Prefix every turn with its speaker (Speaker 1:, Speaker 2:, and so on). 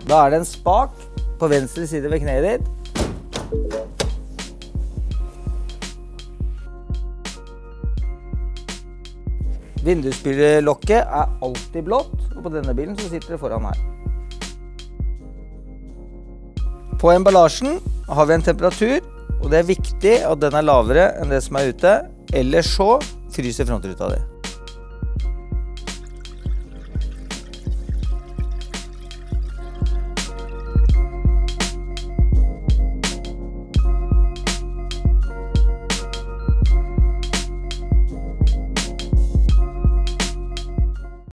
Speaker 1: Da er det en spak på venstre side ved kneet ditt. Vindusspylerlokket er alltid blått, og på denne bilen så sitter det foran her. På emballasjen har vi en temperatur, og det er viktig at den er lavere enn det som er ute, ellers så fryser frontruta di.